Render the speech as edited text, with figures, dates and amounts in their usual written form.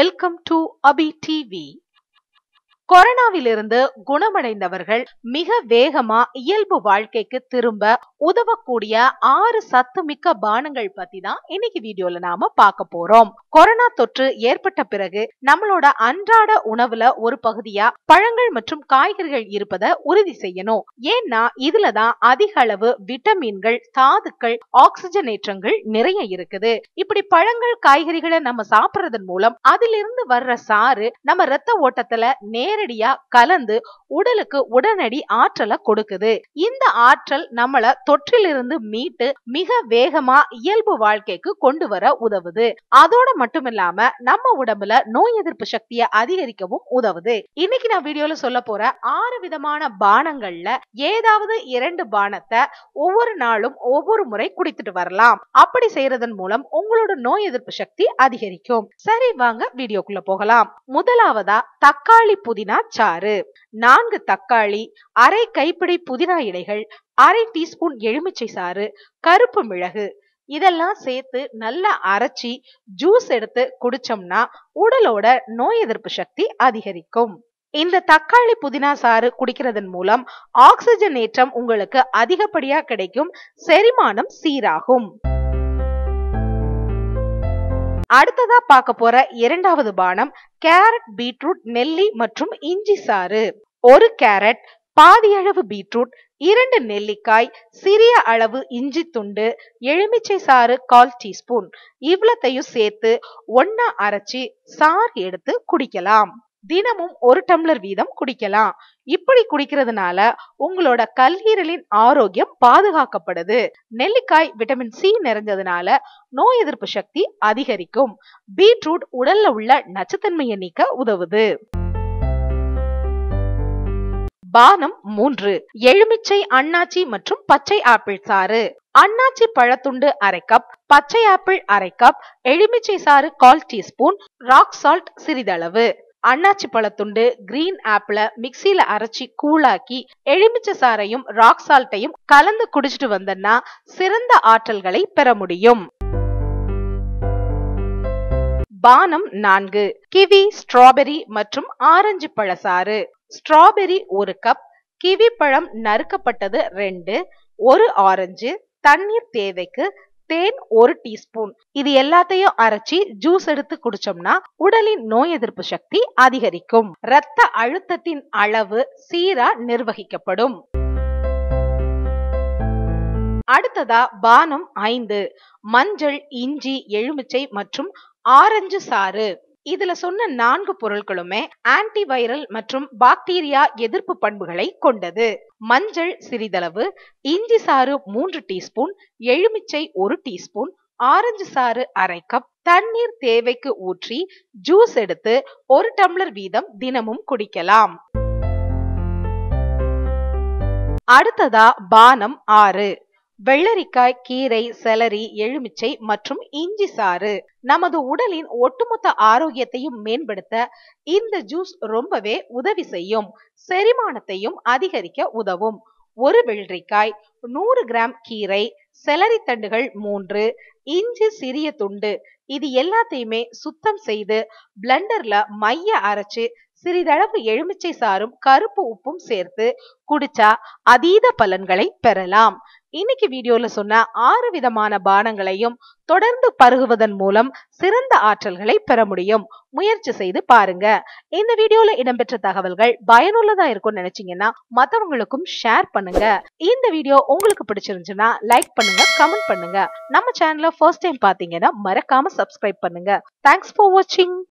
Welcome to Abhi TV. கொரோனாவிலிருந்து குணமடைந்தவர்கள் மிக வேகமா இயல்பு வாழ்க்கைக்கு திரும்ப உதவக்கூடிய 6 சத்துமிக்க பானங்கள் பத்தி தான் இன்னைக்கு வீடியோல நாம பார்க்க போறோம். கொரோனா தொற்று ஏற்பட்ட பிறகு நம்மளோட அன்றாட உணவுல ஒரு பகுதியா பழங்கள் மற்றும் காய்கறிகள் இருப்பதை உறுதி செய்யணும். ஏன்னா இதுலதான் அதிக அளவு விட்டமின்கள், தாதுக்கள், ஆக்சிஜனேற்றங்கள் நிறைய இருக்குது. இப்படி பழங்கள், காய்கறிகளை நம்ம சாப்பிடுறதன் மூலம் அதிலிருந்து வர்ற சாறு நம்ம ரத்த ஓட்டத்துல நேரடியா கலந்து உடலுக்கு உடனடி ஆற்றலை கொடுக்குது. இந்த ஆற்றல் நம்மள தொற்றிலிருந்து மீட்டு மிக வேகமா இயல்பு வாழ்க்கைக்கு கொண்டு வர உதவுது. அதோட மட்டும் இல்லாம நம்ம உடம்புல நோய் எதிர்ப்பு சக்தியை அதிகரிக்கவும் உதவுது. இன்னைக்கு நான் வீடியோல சொல்ல போற 6 விதமான பானங்கள்ல ஏதாவது 2 பானத்தை ஒவ்வொரு நாளும் ஒவ்வொரு முறை குடித்துட்டு வரலாம். அப்படி செய்யறதன் மூலம் உங்களோட நோய் எதிர்ப்பு சக்தி அதிகரிக்கும். சரி, வாங்க வீடியோக்குள்ள போகலாம். முதலாவதா தக்காளி புதினா சாறு. 4 தக்காளி, அரை கைப்பிடி புதினா இலைகள், அரை டீஸ்பூன் எலுமிச்சை சாறு, கருப்பு மிளகு இதெல்லாம் சேர்த்து நல்லா அரைச்சி ஜூஸ் எடுத்து குடிச்சோம்னா உடலோட நோய் எதிர்ப்பு சக்தி அதிகரிக்கும். இந்த தக்காளி புதினா சாறு குடிக்கிறதன் மூலம் ஆக்சிஜனேற்றம் உங்களுக்கு அதிகப்படியா கிடைக்கும். செரிமானம் சீராகும். அடுத்ததா பார்க்க போற 2வது பானம் கேரட், பீட்ரூட், நெல்லி மற்றும் இஞ்சி சாறு. 1 கேரட், பாதி அளவு பீட்ரூட், 2 நெல்லிக்காய், சிறிய அளவு இஞ்சி துண்டு, எலுமிச்சை சாறு 1/4 டீஸ்பூன் இவ்வளத்தையும் சேர்த்து ஒண்ணா அரைச்சி சாறு எடுத்து குடிக்கலாம். தினமும் 1 டம்ளர் வீதம் குடிக்கலாம். இப்படி குடிக்கிறதுனால உங்களோட கல்லீரலின் ஆரோக்கியம் பாதுகாக்கப்படுது. நெல்லிக்காய் விட்டமின் சி நிறைஞ்சதுனால நோய் எதிர்ப்பு சக்தி அதிகரிக்கும். பீட்ரூட் உடல்ல உள்ள நச்சுத்தன்மையை நீக்க உதவுது. பானம் 3 எலுமிச்சை, அன்னாச்சி மற்றும் பச்சை ஆப்பிள் சாறு. அன்னாச்சி பழத்துண்டு அரை கப், பச்சை ஆப்பிள் அரை கப், எலுமிச்சை சாறு 1/4 டீஸ்பூன், ராக் சால்ட் சிறிதளவு. அன்னாச்சி பழத்துண்டு, கிரீன் ஆப்பிள மிக்சியில அரைச்சி கூழாக்கி எலுமிச்சை சாறையும் ராக் சால்ட்டையும் கலந்து குடிச்சிட்டு வந்தா சிறந்த ஆற்றல்களை பெற முடியும். பானம் 4 கிவி, ஸ்ட்ராபெரி மற்றும் ஆரஞ்சு பழசாறு. ஸ்ட்ராபெரி 1 கப், கிவி பழம் நறுக்கப்பட்டது 2, 1 ஆரஞ்சு, தண்ணீர் தேவைக்கு, தேன் 1 டீஸ்பூன் இது எல்லாத்தையும் அரைச்சி ஜூஸ் எடுத்து குடிச்சோம்னா உடலின் நோய் எதிர்ப்பு சக்தி அதிகரிக்கும். இரத்த அழுத்தத்தின் அளவு சீரா நிர்வகிக்கப்படும். அடுத்ததா பானம் 5 மஞ்சள், இஞ்சி, எலுமிச்சை மற்றும் ஆரஞ்சு சாறு. இதுல சொன்ன 4 பொருட்களுமே ஆன்டிவைரல் மற்றும் பாக்டீரியா எதிர்ப்பு பண்புகளை கொண்டது. மஞ்சள் சிறிதளவு, இஞ்சி சாறு 3 டீஸ்பூன், எலுமிச்சை 1 டீஸ்பூன், ஆரஞ்சு சாறு அரை கப், தண்ணீர் தேவைக்கு ஊற்றி ஜூஸ் எடுத்து 1 டம்ளர் வீதம் தினமும் குடிக்கலாம். அடுத்ததா பானம் 6 வெள்ளரிக்காய், கீரை, செலரி, எலுமிச்சை மற்றும் இஞ்சி சாறு. நமது உடலின் ஒட்டுமொத்த ஆரோக்கியத்தையும் மேம்படுத்த இந்த ஜூஸ் ரொம்பவே உதவி செய்யும். செரிமானத்தையும் அதிகரிக்க உதவும். 1 வெள்ளரிக்காய், 100 கிராம் கீரை, செலரி தண்டுகள் 3, இஞ்சி சிறிய துண்டு இது எல்லாத்தையுமே சுத்தம் செய்து பிளெண்டர்ல மைய அரைச்சு சிறிதளவு எலுமிச்சை சாறும் கருப்பு உப்பும் சேர்த்து குடிச்சா அதீத பலன்களை பெறலாம். இன்னைக்கு வீடியோல சொன்ன 6 விதமான பானங்களையும் தொடர்ந்து பருகுவதன் மூலம் சிறந்த ஆற்றல்களை பெற முடியும். முயற்சி செய்து பாருங்க. இந்த வீடியோல இடம்பெற்ற தகவல்கள் பயனுள்ளதா இருக்கும்னு நினைச்சீங்கன்னா மத்தவங்களுக்கும் ஷேர் பண்ணுங்க. இந்த வீடியோ உங்களுக்கு பிடிச்சிருந்துச்சுன்னா லைக் பண்ணுங்க, கமெண்ட் பண்ணுங்க. நம்ம சேனலை ஃபர்ஸ்ட் டைம் பாத்தீங்கன்னா மறக்காம சப்ஸ்கிரைப் பண்ணுங்க. தேங்க்ஸ் ஃபார் வாட்சிங்.